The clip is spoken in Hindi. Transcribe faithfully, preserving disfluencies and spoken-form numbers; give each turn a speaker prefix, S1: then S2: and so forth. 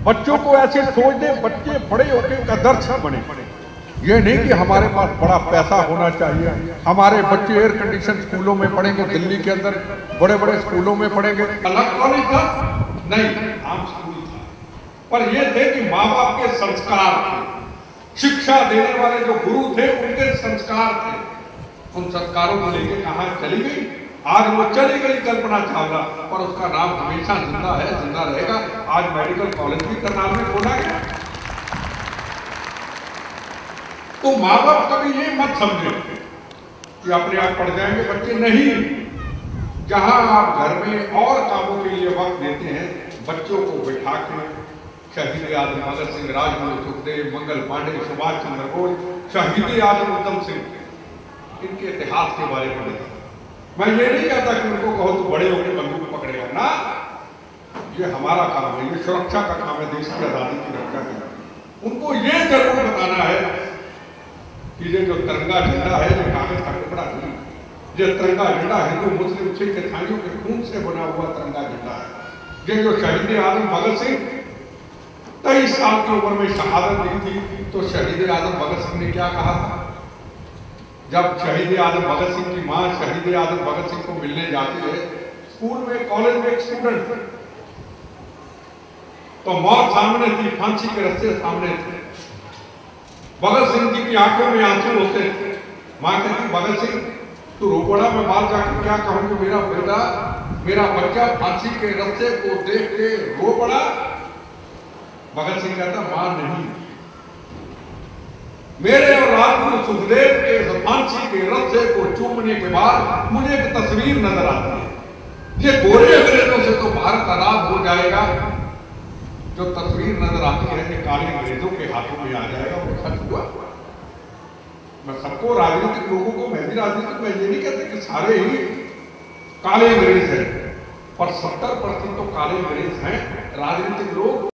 S1: बच्चों को ऐसे सोच दे, बच्चे बड़े होकर आदर्श बने। ये नहीं कि हमारे पास बड़ा पैसा होना चाहिए, हमारे बच्चे एयर कंडीशन स्कूलों में पढ़ेंगे, दिल्ली के अंदर बड़े बड़े स्कूलों में पढ़ेंगे। अलग कॉलेज था नहीं, आम स्कूल था, पर ये थे कि माँ बाप के संस्कार थे, शिक्षा देने वाले जो गुरु थे उनके संस्कार थे। उन संस्कारों को लेकर कहाँ चली गई? आज वो चली गई कल्पना चावला, पर उसका नाम हमेशा जिंदा है, जिंदा रहेगा। आज मेडिकल कॉलेज भी करनाल में खोला गया। तो माँ बाप कभी ये मत समझे कि अपने आप पढ़ जाएंगे बच्चे, नहीं। जहां आप घर में और कामों के लिए वक्त देते हैं, बच्चों को बिठा के शहीद आजम भगत सिंह, राजगुरु सुखदेव, मंगल पांडे, सुभाष चंद्र बोस, शहीद आजम उधम सिंह, इनके इतिहास के बारे में बताओ। मैं ये नहीं कहता कि उनको कहो तो बड़े होकर बंदूक पकड़ेगा ना, ये हमारा काम है, ये सुरक्षा का काम है, देश की आजादी की रक्षा का। उनको ये जरूर बताना है कि ये जो तिरंगा झंडा है ये कागज का टुकड़ा नहीं, ये तिरंगा झंडा हिंदू मुस्लिम सिख ईसाइयों के खून से बना हुआ तिरंगा झंडा है। ये जो शहीद आजम भगत सिंह तेईस साल की उम्र में शहादत दी थी, तो शहीद आजम भगत सिंह ने क्या कहा था? जब शहीद आजम भगत सिंह की मां शहीद आजम भगत सिंह को मिलने जाती है, स्कूल में कॉलेज में एक स्टूडेंट, तो मौत सामने थी, फांसी के रस्ते सामने थे, भगत सिंह जी की आंखों में आंसू होते थे। मां कहती, भगत सिंह तू रो पड़ा, मैं बाहर जाकर क्या कहूंगी, मेरा बेटा मेरा बच्चा फांसी के रस्ते को देख के रो पड़ा। भगत सिंह कहता, मां नहीं, मेरे और राजगुरु सुखदेव के फांसी के रस्से को चूमने के बाद मुझे एक तस्वीर नजर आती है। ये गोरे अंग्रेजों से तो भारत आजाद हो जाएगा, जो तस्वीर नजर आती है कि काले अंग्रेजों के हाथों में आ जाएगा, वो सच हुआ। मैं सबको, राजनीतिक लोगों को, मैं भी राजनीतिक, मैं ये नहीं कहते कि सारे ही काले अंग्रेज हैं, पर सत्तर परसेंट तो काले अंग्रेज हैं राजनीतिक लोग।